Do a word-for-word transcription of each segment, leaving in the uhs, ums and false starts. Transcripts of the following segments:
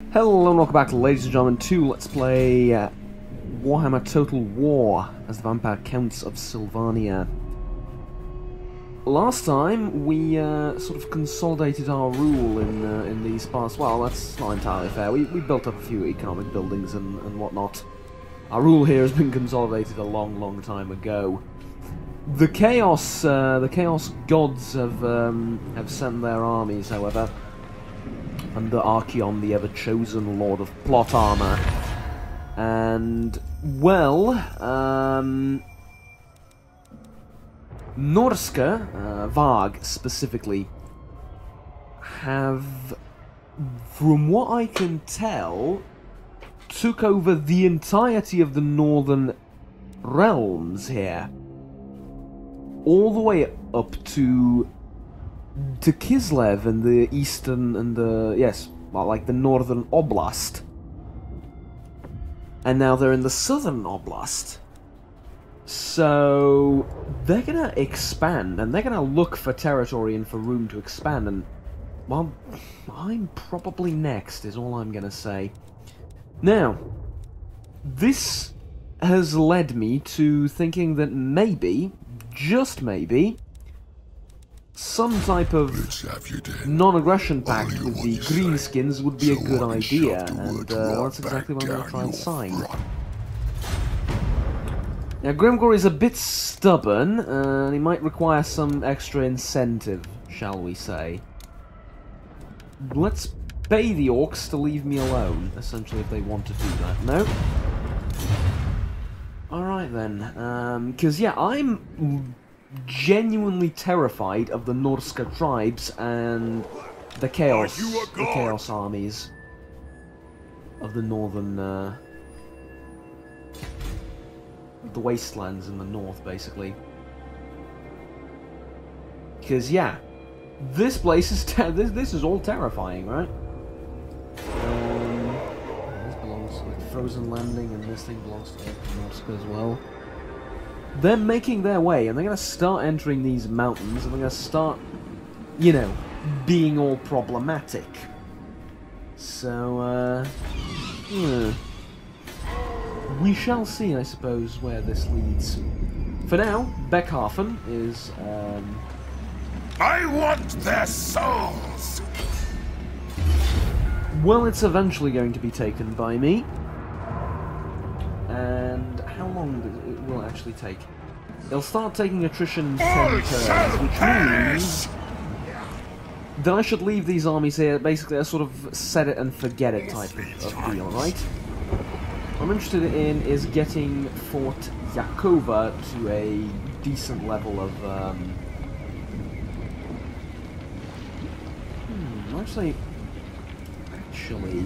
Hello and welcome back, ladies and gentlemen, to Let's Play uh, Warhammer Total War as the Vampire Counts of Sylvania. Last time we uh, sort of consolidated our rule in uh, in these parts. Well, that's not entirely fair. We, we built up a few economic buildings and, and whatnot. Our rule here has been consolidated a long, long time ago. The Chaos, uh, the Chaos Gods have um, have sent their armies, however, under Archeon, the ever-chosen Lord of Plot Armor. And, well, um... Norska, uh, Varg specifically, have, from what I can tell, took over the entirety of the northern realms here. All the way up to... to Kislev and the eastern and the, yes, well, like the northern oblast. And now they're in the southern oblast. So they're gonna expand, and they're gonna look for territory and for room to expand, and, well, I'm probably next, is all I'm gonna say. Now, this has led me to thinking that maybe, just maybe, some type of non-aggression pact with the Greenskins would be a good idea, and uh, that's exactly what I'm going to try and sign. Now, Grimgor is a bit stubborn, uh, and he might require some extra incentive, shall we say. Let's pay the orcs to leave me alone, essentially, if they want to do that. No? Alright then, because, um, yeah, I'm genuinely terrified of the Norska tribes and the Chaos, the Chaos armies of the northern, uh, the wastelands in the north, basically. Because yeah, this place is ter this this is all terrifying, right? Um, this belongs to like Frozen Landing, and this thing belongs to Norska as well. They're making their way, and they're going to start entering these mountains, and they're going to start, you know, being all problematic. So, uh, yeah. We shall see, I suppose, where this leads. For now, Beckhafen is, um... I want their souls! Well, it's eventually going to be taken by me. And how long does it will actually take? It'll start taking attrition in ten turns, which means that I should leave these armies here, basically a sort of set it and forget it type of, of deal, right? What I'm interested in is getting Fort Yakova to a decent level of, um... Hmm, actually... Actually...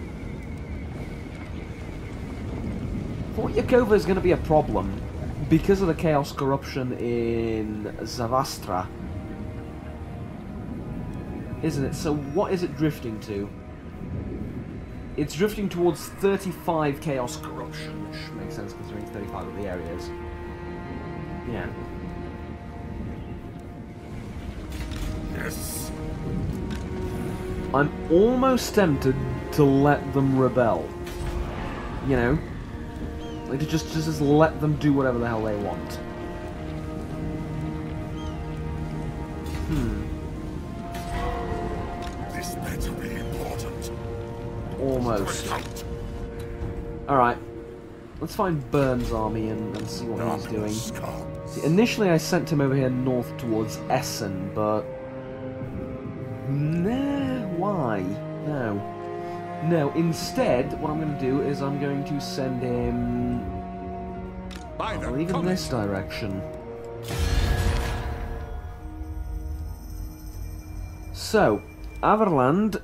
Fort Yakova is going to be a problem because of the Chaos corruption in Zavastra, isn't it? So what is it drifting to? It's drifting towards thirty-five Chaos corruption, which makes sense considering thirty-five of the areas. Yeah. Yes. I'm almost tempted to let them rebel. You know? Like, to just, just, just let them do whatever the hell they want. Hmm. This better be important. Almost. Alright. Let's find Burns' army and, and see what he's doing. See, initially I sent him over here north towards Essen, but... Nah, why? No. No, instead, what I'm going to do is I'm going to send him... I believe in this direction. So, Averland,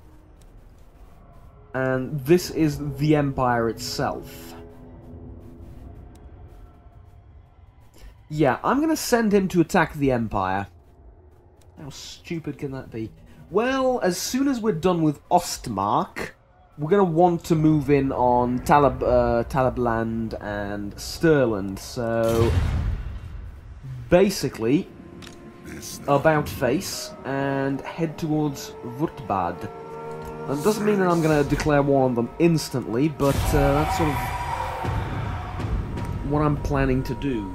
and this is the Empire itself. Yeah, I'm going to send him to attack the Empire. How stupid can that be? Well, as soon as we're done with Ostmark, we're going to want to move in on Talab, uh, Talabland and Stirland, so basically, about face and head towards Wurtbad. That doesn't mean that I'm going to declare war on them instantly, but uh, that's sort of what I'm planning to do,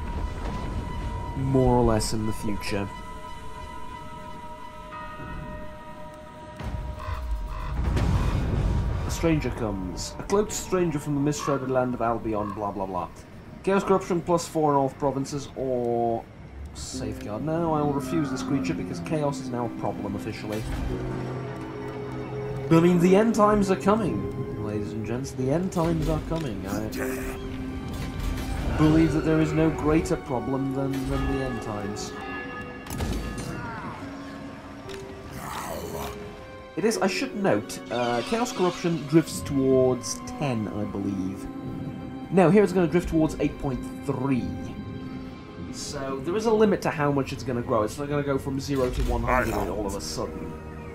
more or less, in the future. A stranger comes. A cloaked stranger from the mist-shrouded land of Albion, blah blah blah. Chaos Corruption plus four in all provinces, or Safeguard. No, I will refuse this creature because Chaos is now a problem officially. But I mean, the end times are coming, ladies and gents. The end times are coming. I believe that there is no greater problem than, than the end times. It is, I should note, uh, Chaos Corruption drifts towards ten, I believe. No, here it's going to drift towards eight point three. So there is a limit to how much it's going to grow. It's not going to go from zero to one hundred all of a sudden.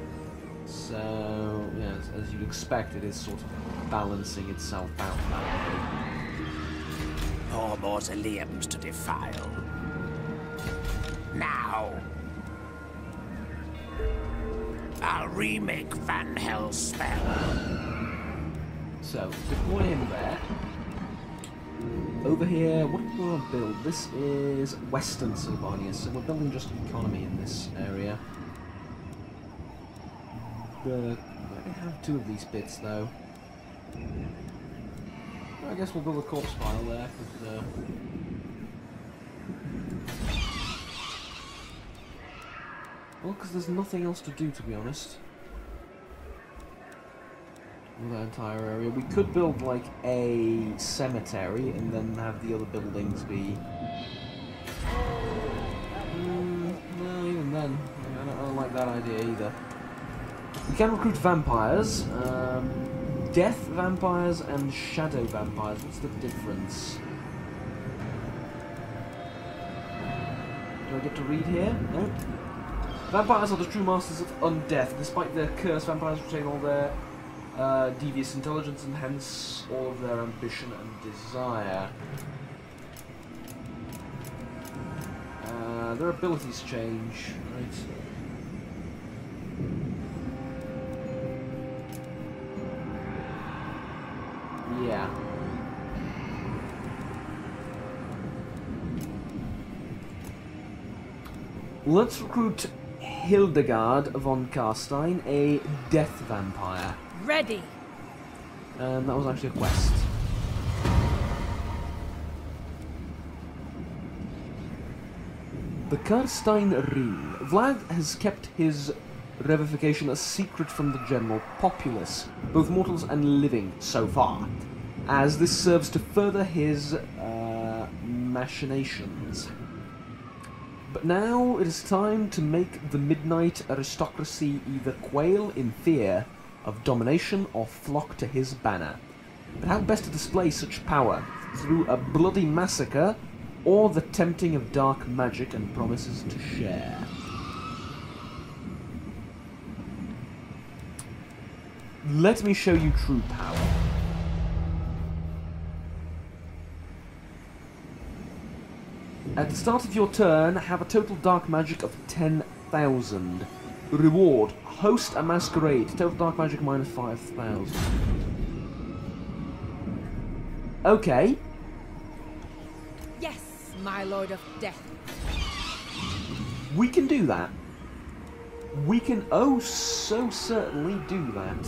So, yeah, as you'd expect, it is sort of balancing itself out that way. Poor mausoleums to defile. Now, I'll remake Van Hell's spell. So, deploy him there. Over here, what do we want to build? This is Western Sylvania, so we're building just economy in this area. But we already have two of these bits, though. I guess we'll build a corpse pile there. But, uh... well, because there's nothing else to do, to be honest. With that entire area. We could build, like, a cemetery and then have the other buildings be... Mm, no, even then. I don't, I don't like that idea either. We can recruit vampires. Um, death vampires and shadow vampires. What's the difference? Do I get to read here? No. Vampires are the true masters of undeath. Despite their curse, vampires retain all their Uh, devious intelligence and hence all of their ambition and desire. Uh, their abilities change, right? Yeah. Let's recruit Hildegard von Karstein, a death vampire. Ready. And that was actually a quest. The Karstein Ring. Vlad has kept his revivification a secret from the general populace, both mortals and living, so far, as this serves to further his uh, machinations. But now it is time to make the midnight aristocracy either quail in fear of domination or flock to his banner. But how best to display such power? Through a bloody massacre, or the tempting of dark magic and promises to share? Let me show you true power. At the start of your turn, have a total dark magic of ten thousand. Reward: host a masquerade. Total dark magic minus five thousand. Okay. Yes, my lord of death. We can do that. We can oh so certainly do that.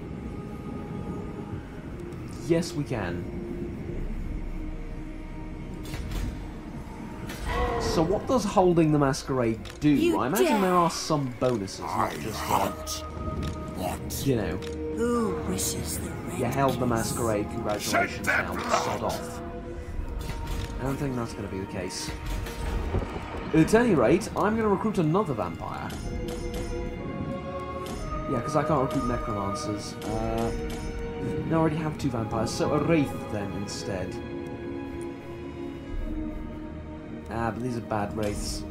Yes, we can. So what does holding the masquerade do? You I imagine dare. there are some bonuses, not just uh, What? you know. Who wishes the red You held the kiss? masquerade, congratulations, Shake that now blood. sod off. I don't think that's going to be the case. At any rate, I'm going to recruit another vampire. Yeah, because I can't recruit necromancers. Uh, no, I already have two vampires, so a wraith then instead. Ah, but these are bad wraiths.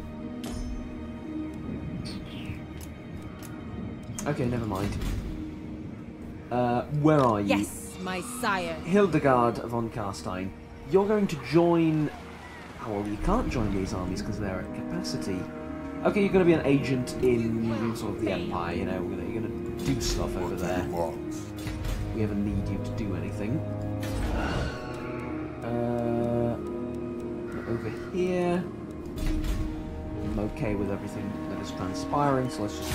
Okay, never mind. Uh, where are you? Yes, my sire. Hildegard von Karstein. You're going to join... Oh, well, you can't join these armies because they're at capacity. Okay, you're going to be an agent in sort of the Empire, you know, you're going to do stuff over there. We ever need you to do anything. Uh, over here, I'm okay with everything that is transpiring, so let's just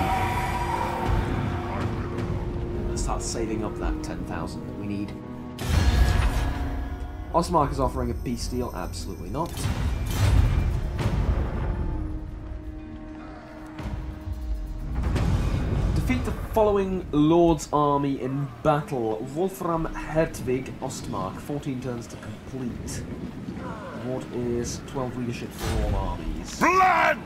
uh, start saving up that ten thousand that we need. Ostmark is offering a peace deal? Absolutely not. Defeat the following Lord's army in battle. Wolfram Hertwig Ostmark. fourteen turns to complete. What is twelve leadership for all armies? Blood!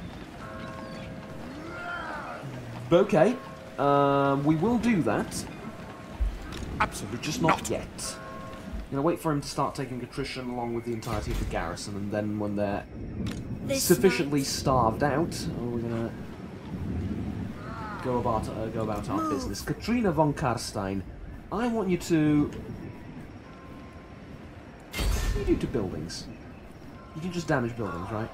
Okay. Um, we will do that. Absolutely Just not, not. yet. I'm gonna wait for him to start taking attrition along with the entirety of the garrison, and then when they're this sufficiently night. starved out, we're gonna go about uh, go about our Move. business. Katrina von Karstein, I want you to. What do you do to buildings? You can just damage buildings, right?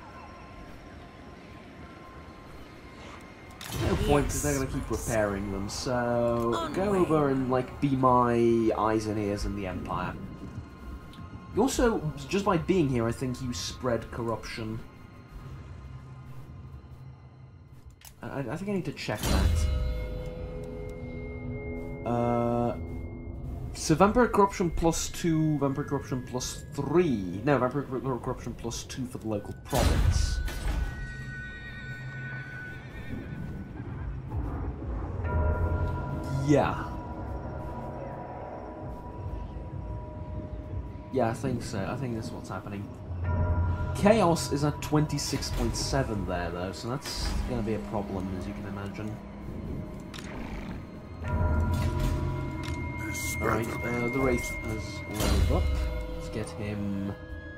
No point, because they're going to keep repairing them, so On go way. over and, like, be my eyes and ears in the Empire. You also, just by being here, I think you spread corruption. I, I think I need to check that. Uh... So Vampire Corruption plus two, Vampire Corruption plus three. No, Vampire Corruption plus two for the local province. Yeah. Yeah, I think so. I think that's what's happening. Chaos is at twenty-six point seven there, though, so that's going to be a problem, as you can imagine. Alright, uh, the Wraith has leveled up. Let's get him...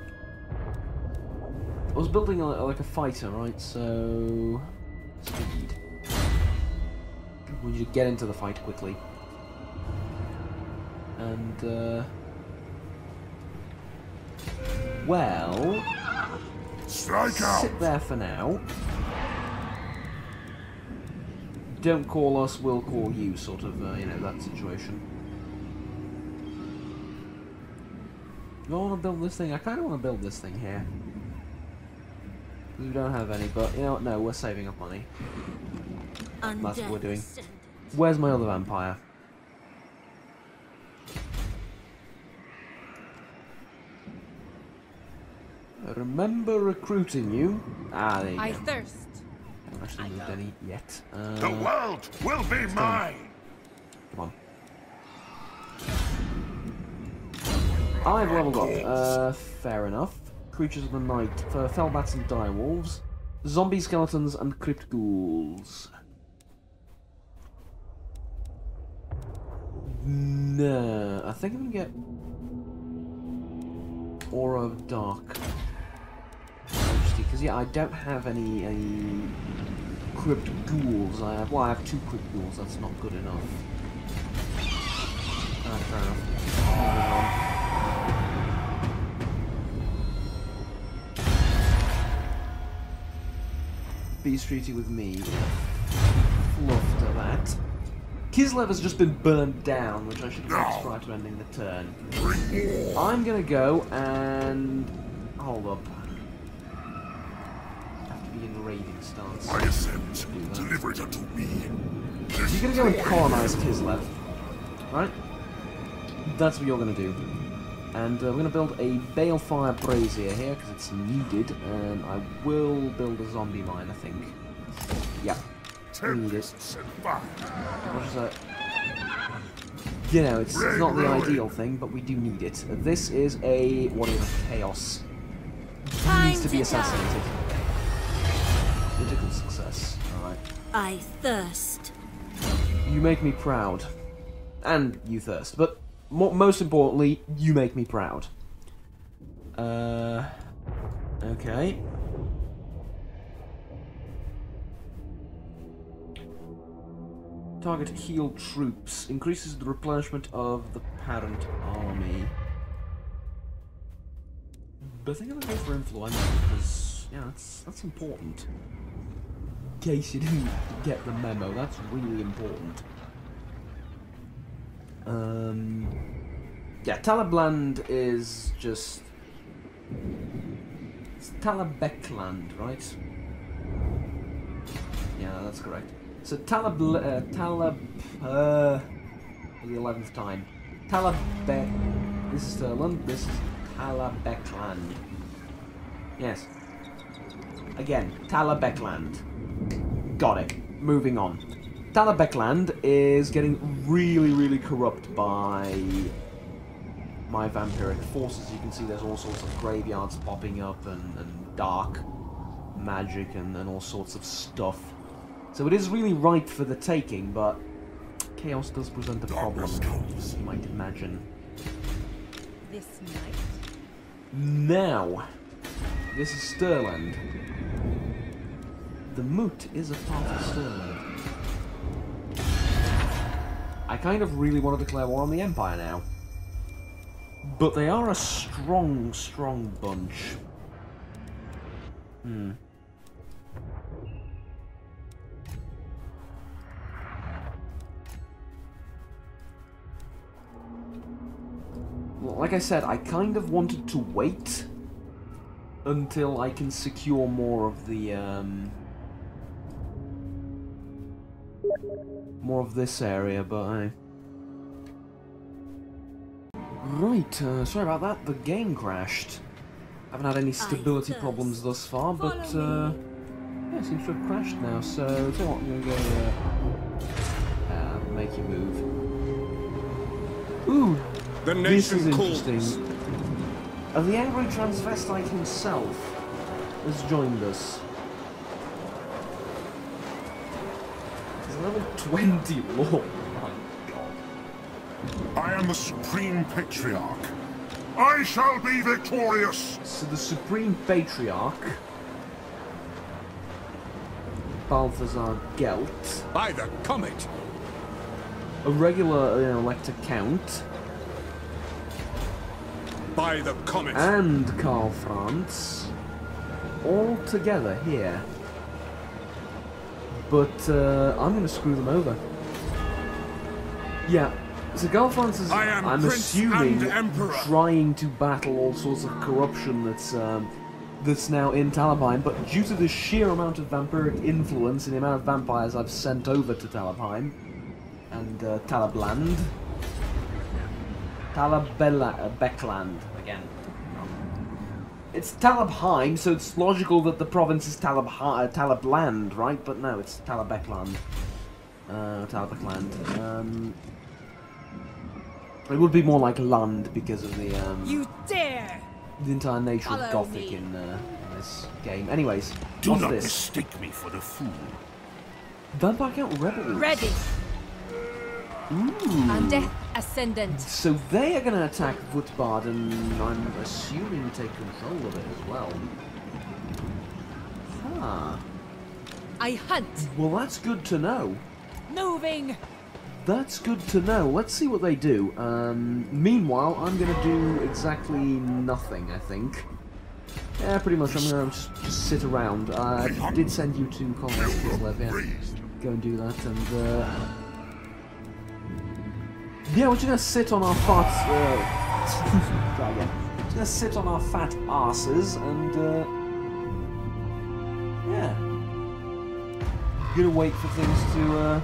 I was building a, like a fighter, right, so... Speed. I want you to get into the fight quickly. And, uh... well... Strike out! Sit there for now. Don't call us, we'll call you, sort of, uh, you know, that situation. Do I want to build this thing? I kind of want to build this thing here. We don't have any, but you know what? No, we're saving up money. Undead That's what we're doing. Descendant. Where's my other vampire? I remember recruiting you. Ah, there you I go. thirst. I haven't actually moved any yet. Uh, the world will be mine! Come on. I've leveled up. Uh, fair enough. Creatures of the night for Fellbats and Direwolves, zombie skeletons and crypt ghouls. No, I think I'm gonna get Aura of Dark Majesty, because yeah, I don't have any any crypt ghouls. I have well, I have two crypt ghouls. That's not good enough. Ah, fair enough. Moving on. Peace treaty with me. Fluffed at that. Kislev has just been burned down, which I should have fixed prior to ending the turn. I'm gonna go and hold up. Have to be in raiding stance. I accept. Deliver it unto me. You're gonna go and colonize Kislev, right? That's what you're gonna do. And uh, we're going to build a Balefire Brazier here, because it's needed, and I will build a zombie mine, I think. Yeah, we need it. What is that? You know, it's, it's not the ideal thing, but we do need it. This is a Warrior of Chaos. He needs to be assassinated. Critical success. Alright. I thirst. You make me proud. And you thirst, but... most importantly, you make me proud. Uh, okay. Target healed troops. Increases the replenishment of the parent army. But I think I'm going to go for influential because, yeah, that's, that's important. case you didn't get the memo. That's really important. Um, yeah, Talabland is just... It's Talabekland, right? Yeah, that's correct. So Talab... Uh, Talab... Uh, for the eleventh time. Talabek... This is Stirland, this is Talabekland. Yes. Again, Talabekland. Got it. Moving on. Talabekland is getting really, really corrupt by my vampiric forces. You can see there's all sorts of graveyards popping up and, and dark magic and, and all sorts of stuff. So it is really ripe for the taking, but chaos does present a problem, as you might imagine. This night. Now, this is Stirland. The Moot is a part of Stirland. I kind of really want to declare war on the Empire now. But they are a strong, strong bunch. Hmm. Well, like I said, I kind of wanted to wait until I can secure more of the, um... more of this area, but I... Right, uh, sorry about that, the game crashed. Haven't had any stability problems thus far, but, uh... yeah, it seems to have crashed now, so, tell you what, I'm gonna go, uh... uh make you move. Ooh! The This is nation interesting. calls. Uh, the angry transvestite himself has joined us. He's level twenty lord. Oh my god. I am the Supreme Patriarch. I shall be victorious. So the Supreme Patriarch, Balthazar Gelt, By the comet. a regular you know, elector count, By the comet. and Karl Franz, all together here. But uh, I'm going to screw them over. Yeah, so Karl Franz is, I am I'm Prince assuming, and Emperor. trying to battle all sorts of corruption that's um, that's now in Talabheim, but due to the sheer amount of vampiric influence and the amount of vampires I've sent over to Talabheim and uh, Talabland, Talabekland again. It's Talabheim, so it's logical that the province is Talab uh, Talabland, right? But no, it's Talabekland. Uh, Talabekland. Um, it would be more like Land because of the um, You dare! the entire nature Follow of Gothic me. in, uh, in this game. Anyways, Do off not this. mistake me for the fool. Vampire Count Rebels. Ready! Ooh. Undeath Ascendant. So they are going to attack Voetbad, and I'm assuming take control of it as well. Ah. I hunt. Well, that's good to know. Moving. That's good to know. Let's see what they do. Um, meanwhile, I'm going to do exactly nothing, I think. Yeah, pretty much. I'm going to just, just sit around. Uh, I did send you to Colonist Kislev, yeah. Go and do that, and... Uh, yeah, we're just going to sit on our fat... Uh, try again. We're just going to sit on our fat asses, and... Uh, yeah. Going to wait for things to... Uh,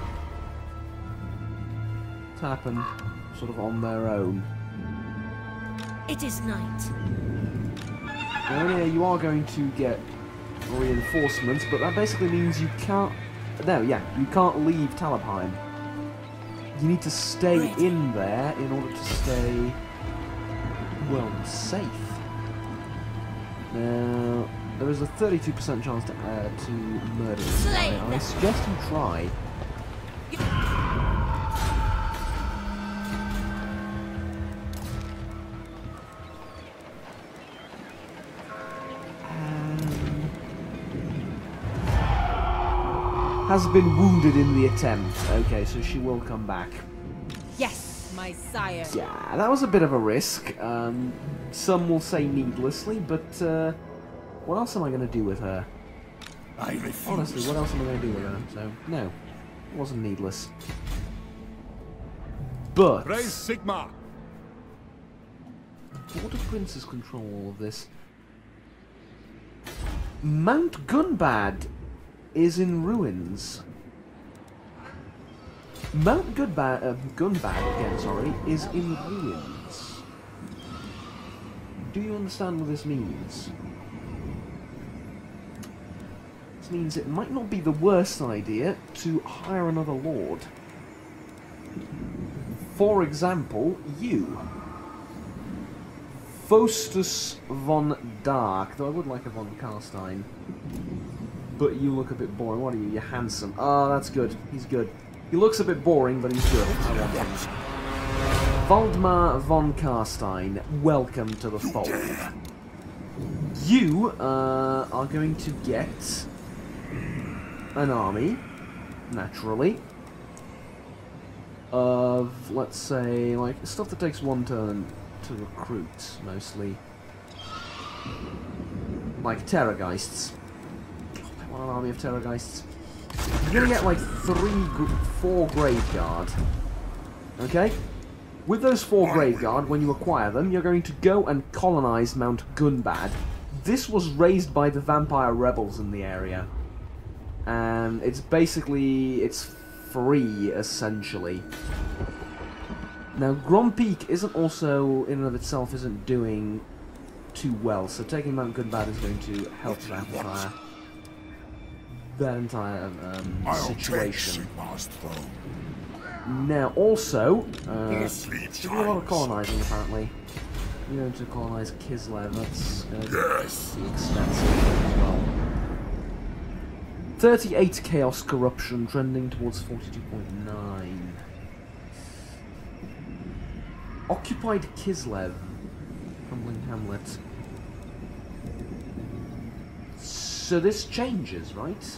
happen sort of on their own. It is night. Now, yeah, you are going to get reinforcements, but that basically means you can't... No, yeah, you can't leave Talabheim. You need to stay Right. in there in order to stay, well, safe. Now, there is a thirty-two percent chance to, uh, to murder this Slay guy. I them. suggest you try. Has been wounded in the attempt. Okay, so she will come back. Yes, my sire. Yeah, that was a bit of a risk. Um, some will say needlessly, but uh, what else am I going to do with her? I refuse. Honestly, what else am I going to do with her? So, no. It wasn't needless. But... Raise Sigma! What do princes control all of this? Mount Gunbad is in ruins. Mount Gunbad, uh, Gunbad again, sorry, is in ruins. Do you understand what this means? This means it might not be the worst idea to hire another lord. For example, you. Faustus von Dark, though I would like a von Karstein. But you look a bit boring. What are you? You're handsome. Ah, oh, that's good. He's good. He looks a bit boring, but he's good. I want him. Valdemar von Karstein, welcome to the fold. You uh, are going to get an army, naturally, of, let's say, like, stuff that takes one turn to recruit, mostly. Like Terrorgeists. I want an army of Terrorgeists. You're gonna get like three, four Graveguard. Okay? With those four Graveguard, when you acquire them, you're going to go and colonize Mount Gunbad. This was raised by the vampire rebels in the area. And it's basically, it's free, essentially. Now, Grom Peak isn't also, in and of itself, isn't doing too well, so taking Mount Gunbad is going to help that entire, that entire um, situation. Now, also, uh, there's a lot of colonizing, apparently. You're going to colonize Kislev, that's going to be expensive as well. thirty-eight Chaos Corruption, trending towards forty-two point nine. Occupied Kislev, Crumbling Hamlet. So this changes, right?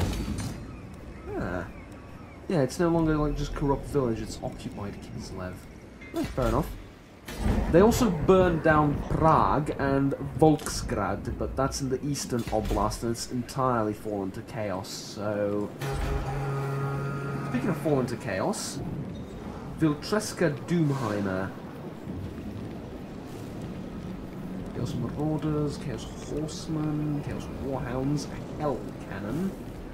Yeah. Yeah, it's no longer like just corrupt village, it's occupied Kislev. Eh, fair enough. They also burned down Prague and Volksgrad, but that's in the eastern oblast and it's entirely fallen to chaos, so... Speaking of fallen to chaos, Viltreska Doomheimer. Chaos Marauders, Chaos Horsemen, Chaos Warhounds, Hell Cannon.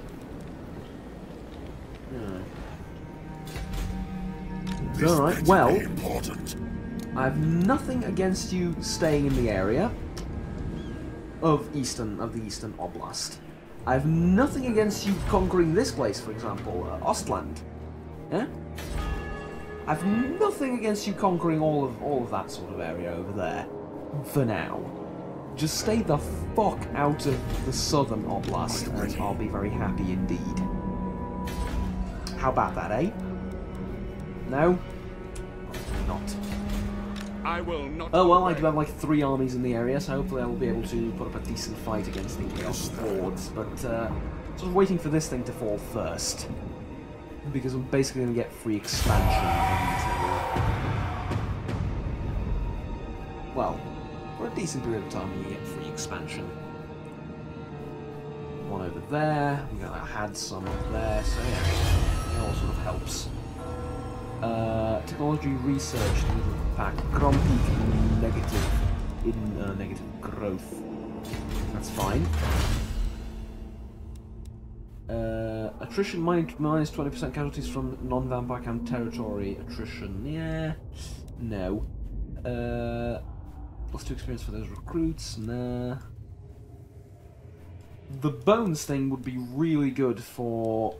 Yeah. Alright, well, I have nothing against you staying in the area of eastern of the Eastern Oblast. I have nothing against you conquering this place, for example, uh, Ostland. Yeah? I have nothing against you conquering all of all of that sort of area over there. For now. Just stay the fuck out of the Southern Oblast, and I'll be very happy indeed. How about that, eh? No? Probably not. I will not. Oh well, I do have like three armies in the area, so hopefully I will be able to put up a decent fight against the Chaos Hordes, but uh, sort of waiting for this thing to fall first. Because I'm basically going to get free expansion until... Well, for a decent period of time we get free expansion. One over there, we got had some over there, so yeah, it all sort of helps. Uh, technology research, middle pack, Grom Peak, negative, in uh, negative growth. That's fine. Uh, attrition minus twenty percent casualties from non-vampire camp territory. Attrition, yeah, no. Uh, plus two experience for those recruits, nah. The bones thing would be really good for.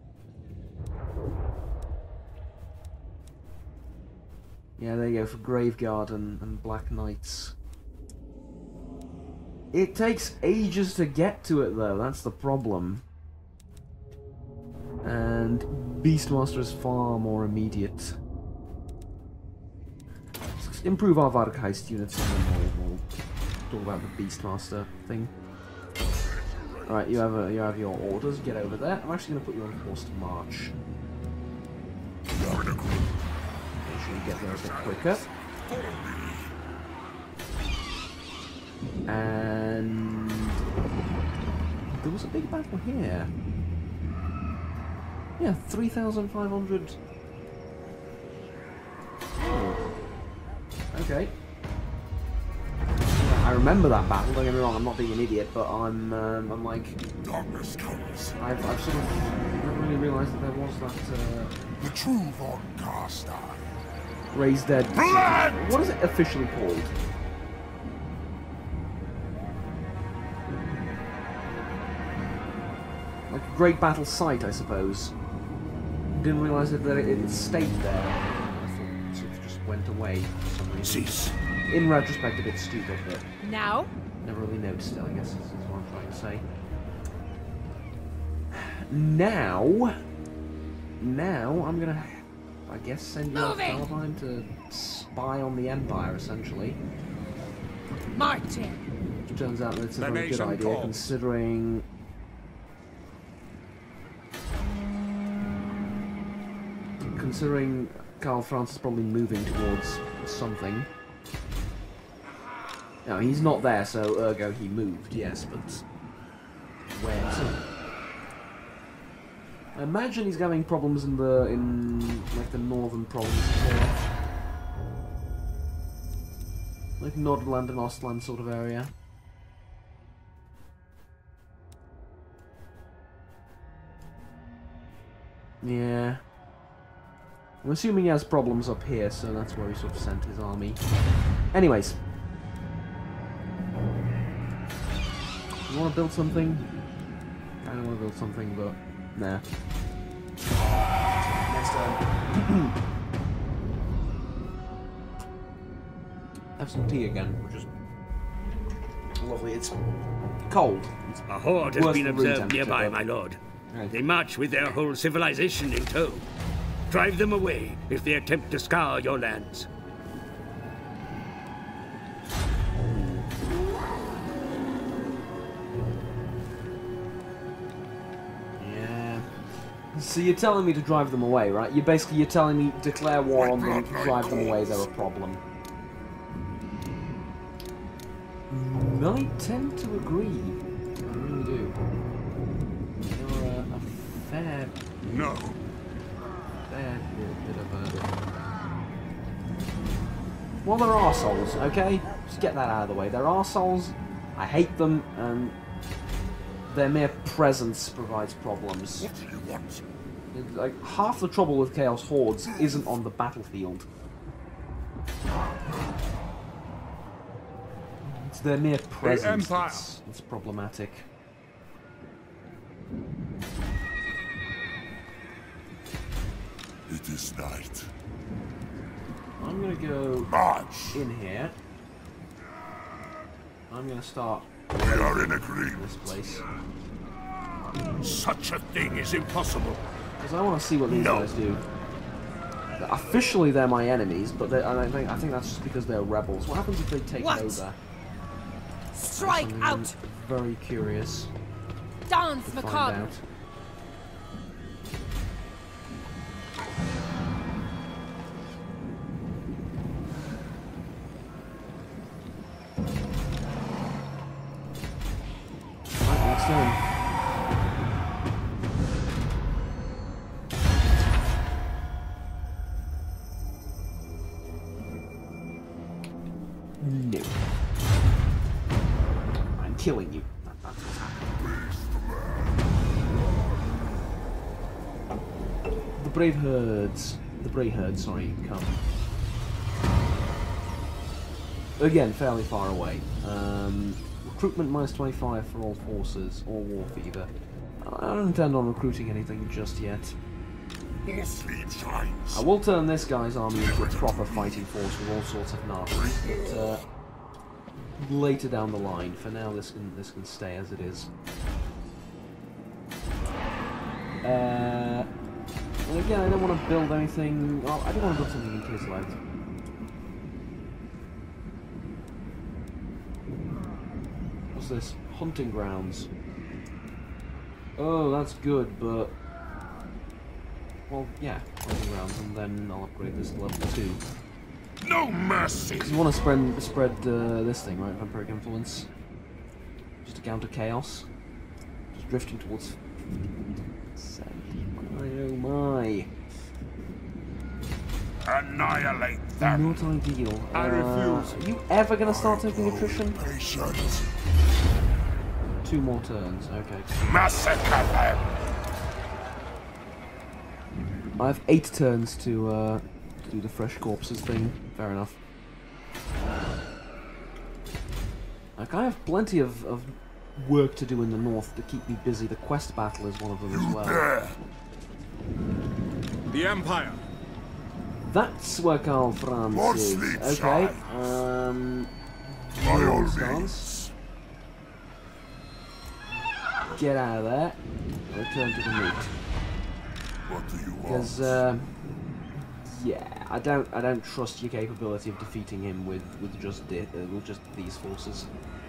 Yeah, there you go, for Graveguard and, and Black Knights. It takes ages to get to it, though, that's the problem. And Beastmaster is far more immediate. Let's improve our Vargheist units and then we'll, we'll talk about the Beastmaster thing. Alright, you have a, you have your orders, get over there. I'm actually going to put you on forced march. Get there a bit quicker. And there was a big battle here. Yeah, three thousand five hundred. Oh. Okay. I remember that battle, don't get me wrong, I'm not being an idiot, but I'm, um, I'm like... Darkness comes. I've, I've sort of never really realised that there was that, uh... The true Von Carstar. Raised Dead... Blood! What is it officially called? Like a Great Battle Site, I suppose. Didn't realise that it, it stayed there. I thought it sort of just went away for some reason. Cease. In retrospect, a bit stupid, but Now? never really noticed it, I guess, is, is what I'm trying to say. Now... Now, I'm gonna, I guess, send you out Paladine to spy on the Empire, essentially. Marching. Which turns out that it's a The very good nation idea, calls. considering... Considering Karl Franz is probably moving towards something. Now, he's not there, so ergo he moved, yes, but... Where to? I imagine he's having problems in the, in, like, the northern provinces here. Like Nordland and Ostland sort of area. Yeah. I'm assuming he has problems up here, so that's where he sort of sent his army. Anyways. You want to build something? I don't want to build something, but... Nah. Next turn. Have some tea again, which is... lovely. It's cold. It's A horde has worse been than room observed nearby, temperature, my lord. Right. They march with their whole civilization in tow. Drive them away if they attempt to scour your lands. Yeah. So you're telling me to drive them away, right? You're basically you're telling me declare war on them, drive them away. They're a problem. I tend to agree. I really do. You're a, a fair, No. fair bit of a... Well, they're arseholes, okay? Just get that out of the way. They're arseholes. I hate them, and their mere presence provides problems. What do you want? Like, half the trouble with Chaos Hordes isn't on the battlefield. It's their mere presence Empire. that's, that's problematic. It is night. I'm gonna go March. in here. I'm gonna start We are in this agreement. place. Such a thing is impossible. Because I want to see what these No. guys do. Officially, they're my enemies, but they, I think I think that's just because they're rebels. What happens if they take What? over? Strike Something out! Very curious Dance, to find macabre! out. Right, next turn. No. I'm killing you. That- That's what's happening. The brave herds. The brave herds, sorry, come. Again, fairly far away. Um, recruitment minus twenty-five for all forces, or war fever. I don't intend on recruiting anything just yet. More sleep shines. I will turn this guy's army into a proper fighting force with all sorts of Nazis, but uh, later down the line. For now, this can this can stay as it is. Uh, and again, I don't want to build anything. Well, I don't want to build something in Kislev. What's this? Hunting grounds. Oh, that's good, but. Well, yeah, hunting grounds, and then I'll upgrade this to level two. No mercy. Because you want to spread spread uh, this thing, right? Vampiric influence, just to counter chaos. Just drifting towards seventy-five. Oh my. Annihilate them. Not ideal. I Uh, refuse. Are you ever going to start taking attrition? Patience. Two more turns. Okay. Massacre them. I have eight turns to, uh, to do the fresh corpses thing. Fair enough. Like, I have plenty of, of work to do in the north to keep me busy. The quest battle is one of them as well. There. The Empire. That's where Karl Franz More is. sleep, Okay. son. Um. By all stance. means. Get out of there. Return to the meat. What do you want? Because, uh, yeah, I don't, I don't trust your capability of defeating him with with just di uh, with just these forces.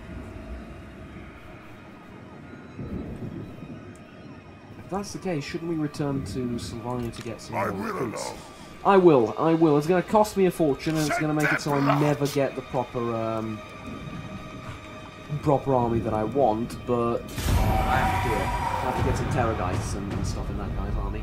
If that's the case, shouldn't we return to Sylvania to get some I more will recruits? alone. I will, I will. It's going to cost me a fortune, and it's Shed going to make it so I blood. never get the proper, um, proper army that I want, but I have to do it. I have to get some Terrorgeists and, and stuff in that guy's army.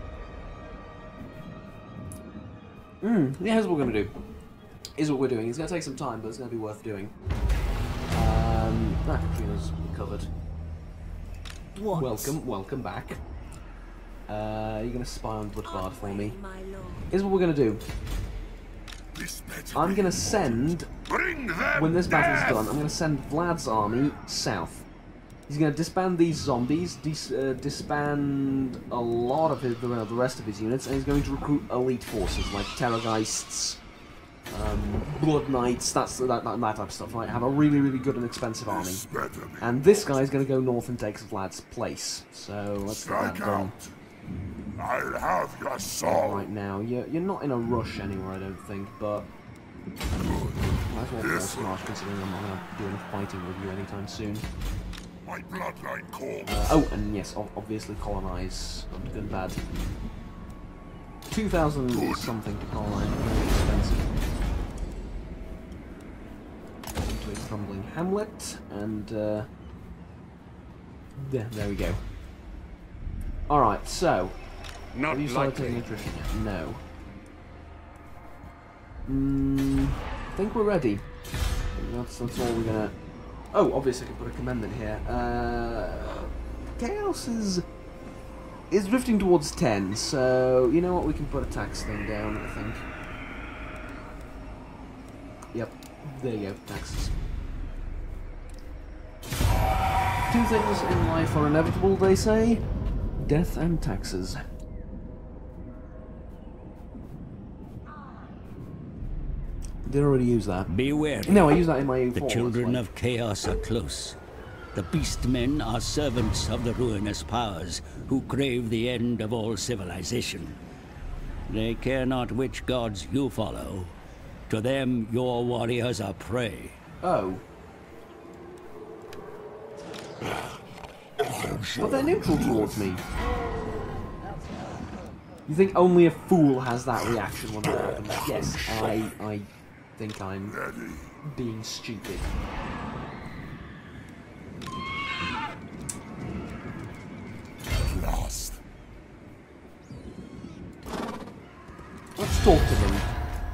Hmm, yeah, here's what we're going to do. Here's what we're doing. It's going to take some time, but it's going to be worth doing. Um, that Katrina's covered. What? Welcome, welcome back. Uh, you're going to spy on Bloodbard for me. My lord. Here's what we're going to do. This better I'm be going to important. send, Bring them when this battle's death. done, I'm going to send Vlad's army south. He's going to disband these zombies, dis uh, disband a lot of his, the, the rest of his units, and he's going to recruit elite forces like Terrorgeists, um, Blood Knights, that's that, that, that type of stuff. Right? Have a really, really good and expensive army. This better be. And this guy's going to go north and take Vlad's place. So let's get that Strike done. out. I'll have your soul. Right now, you're, you're not in a rush anywhere, I don't think, but might as well go smart considering I'm not going to do any fighting with you anytime soon. My bloodline calls. Uh, oh, and yes, ob obviously colonize. Not good and bad. two thousand something to colonize, very expensive. Into a crumbling hamlet, and uh, yeah, there we go. Alright, so. Not Have you started taking likely. attrition yet? No. Mm, I think we're ready. That's, that's all we're gonna... Oh, obviously I can put a commandment here. Uh, Chaos is... is drifting towards ten, so... You know what, we can put a tax thing down, I think. Yep, there you go, taxes. Two things in life are inevitable, they say. Death and taxes. Did already use that. Beware. No, I use that in my The form, children that's of chaos are close. The beastmen are servants of the ruinous powers who crave the end of all civilization. They care not which gods you follow. To them, your warriors are prey. why. Oh. But they're neutral towards me. You think only a fool has that reaction when that happens? Yes, I, I think I'm Ready. being stupid. Lost. Let's talk to them.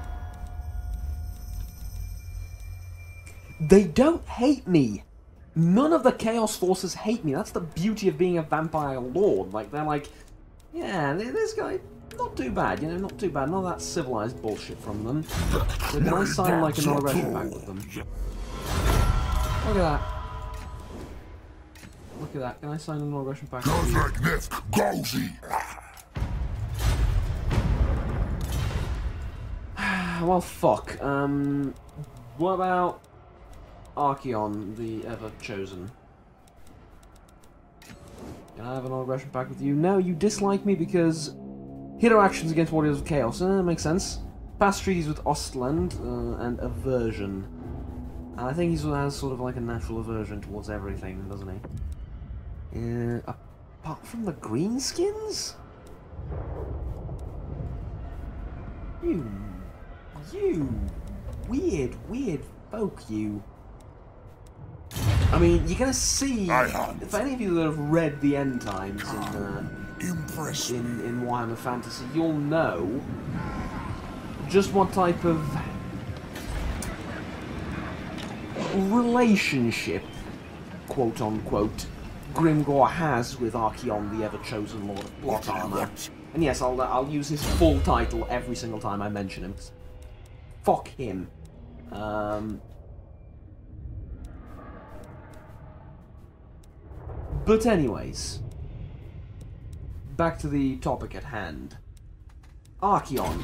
They don't hate me. None of the Chaos Forces hate me. That's the beauty of being a vampire lord. Like, they're like, yeah, this guy, not too bad, you know, not too bad. None of that civilized bullshit from them. So can I sign, like, a non-aggression pact with them? Look at that. Look at that. Can I sign a non-aggression pact with Goes you? like this. Gozy. Well, fuck. Um, what about Archeon, the Ever-Chosen? Can I have an aggression pact with you? No, you dislike me because hero actions against Warriors of Chaos. Uh, makes sense. Past treaties with Ostland uh, and aversion. And I think he has sort of like a natural aversion towards everything, doesn't he? Uh, apart from the greenskins? You... You... Weird, weird folk, you. I mean, you're gonna see, I hunt. if any of you that have read the End Times in, uh, Impress me. in, in Warhammer Fantasy, you'll know just what type of relationship, quote unquote, Grimgor has with Archaon, the ever-chosen Lord of Plot What I Armor. want. And yes, I'll, I'll use his full title every single time I mention him. Fuck him. Um... But anyways, back to the topic at hand. Archaon.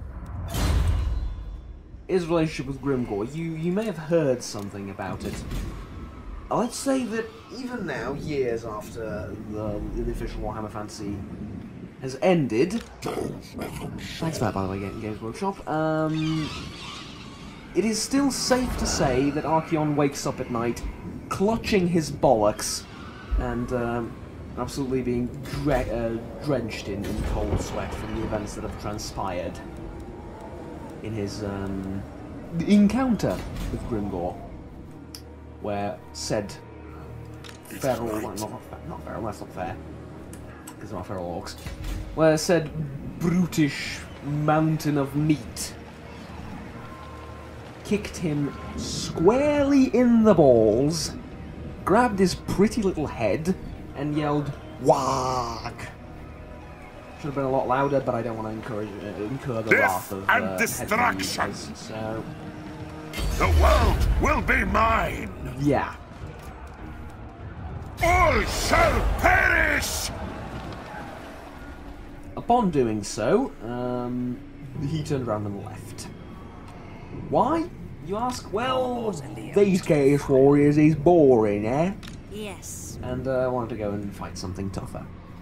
His relationship with Grimgor. You you may have heard something about it. Let's say that even now, years after the, the official Warhammer Fantasy has ended. Thanks for that, by the way, Games Workshop. Um, it is still safe to say that Archaon wakes up at night, clutching his bollocks, and um, absolutely being dre uh, drenched in, in cold sweat from the events that have transpired in his um, encounter with Grimgor, where said feral, right. not, not, not feral, that's not fair, because they're not feral orcs, where said brutish mountain of meat kicked him squarely in the balls, grabbed his pretty little head, and yelled, "Wag!" Should have been a lot louder, but I don't want to encourage, uh, incur the Death wrath of and uh, destruction. head users, so The world will be mine. yeah. All shall perish. Upon doing so, um, he turned around and left. Why? You ask? Well, these Chaos Warriors is boring, eh? Yes. And I uh, wanted to go and fight something tougher.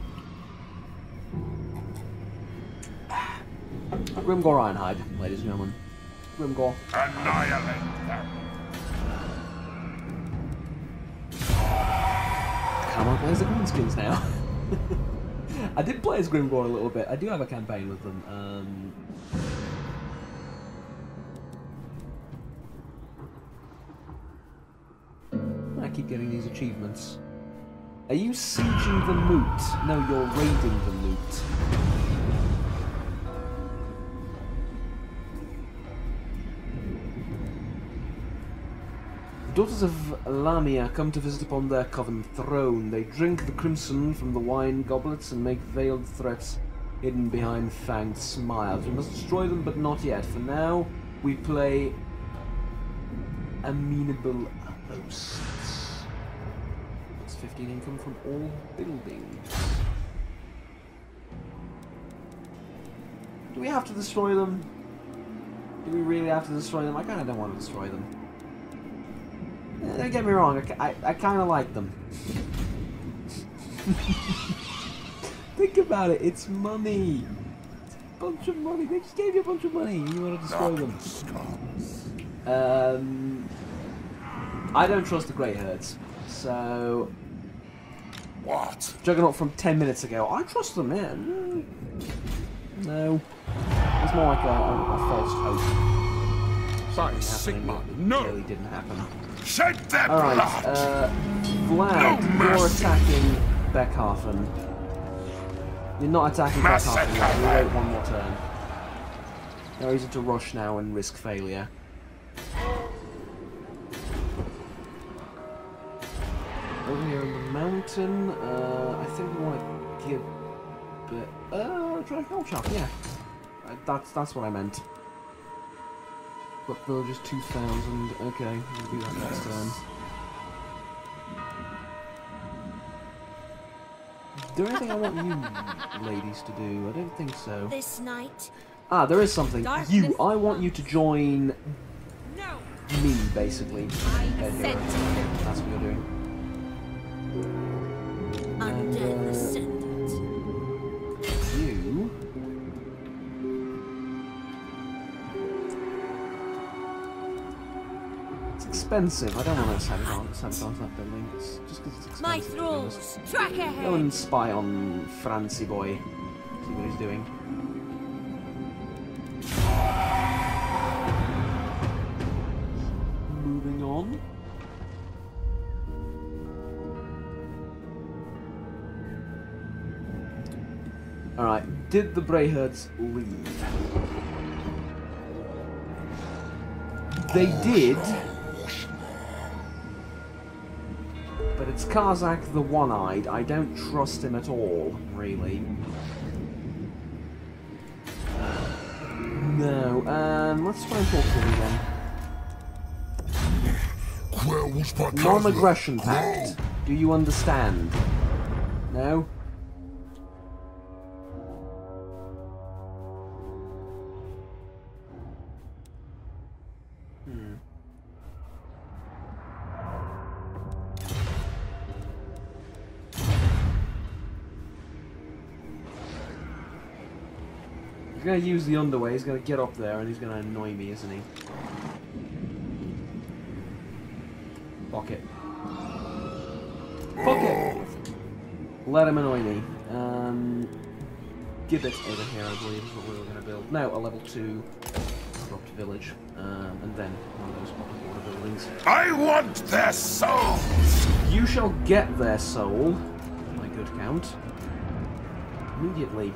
Grimgor Ironhide, ladies and gentlemen. Grimgor. Annihilate them. Come on, play as the Greenskins now. I did play as Grimgor a little bit. I do have a campaign with them. Um, I keep getting these achievements. Are you sieging the moot? No, you're raiding the moot. The daughters of Lamia come to visit upon their coven throne. They drink the crimson from the wine goblets and make veiled threats hidden behind fanged smiles. We must destroy them, but not yet. For now, we play amenable hosts. That's fifteen income from all buildings. Do we have to destroy them? Do we really have to destroy them? I kind of don't want to destroy them. Don't get me wrong, I, I, I kind of like them. Think about it, it's money. It's a bunch of money. They just gave you a bunch of money and you want to destroy them. Um, I don't trust the Grey Herds, so... What? Juggernaut from ten minutes ago, I trust them, man. No. It's more like a, a, a false hope. By It Sigma, It no. really didn't happen. Shed their Alright, blood. uh, Vlad, No you're mercy. attacking Beckhafen. You're not attacking Massacre Beckhafen yet, you them. wait one more turn. They're easy to rush now and risk failure. Over here in the mountain, uh, I think we want to give... But, uh, try Gold Shop, yeah. Uh, that's, that's what I meant. But villagers two thousand, okay, we'll do that next turn. Is there anything I want you ladies to do? I don't think so. This night. Ah, there is something. Darkness You, I want you to join No. me, basically. I There you go. assent. That's what you're doing. Undead uh, Ascendant. You... It's expensive. I don't want to sabotage, sabotage that building. It's just because it's expensive. My to be honest. thralls, track Go ahead. and spy on Francie boy. See what he's doing. Moving on. Alright, did the Brayherds leave? They did. But it's Karzak the One-Eyed. I don't trust him at all, really. No, um, let's try and talk to him again. Where was my Non-aggression pact. Do you understand? No? Hmm. He's gonna use the underway, he's gonna get up there and he's gonna annoy me, isn't he? Fuck it. Fuck it! Let him annoy me. Um, Gibbet over here, I believe, is what we were going to build. No, a level two corrupt village. Um, and then one of those proper border buildings. I want their souls! You shall get their soul, my good count, immediately.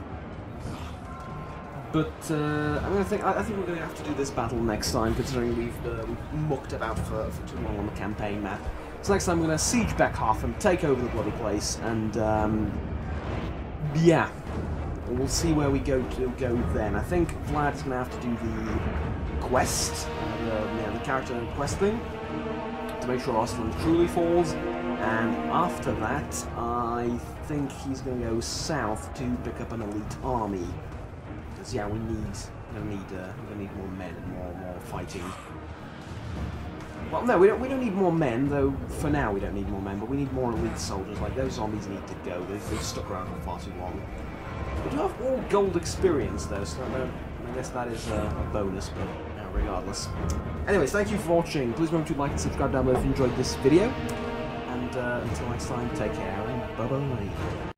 But uh, I'm gonna think. I, I think we're going to have to do this battle next time, considering we've, uh, we've mucked about for, for too long on the campaign map. So next time we're going to siege Beckhofen, take over the bloody place, and um, yeah, we'll see where we go to go then. I think Vlad's going to have to do the quest, uh, the, yeah, the character quest thing, to make sure Ostland truly falls. And after that, I think he's going to go south to pick up an elite army. Because yeah, we need, we're going to need, uh, we're going to need more men and more, more fighting. Well, no, we don't. We don't need more men, though. For now, we don't need more men, but we need more elite soldiers. Like those zombies need to go. They've, they've stuck around for far too long. We do have all gold experience, though, so I, don't, I guess that is uh, a bonus. But uh, regardless. Anyways, thank you for watching. Please remember to like and subscribe down below if you enjoyed this video. And uh, until next time, take care and bye bye.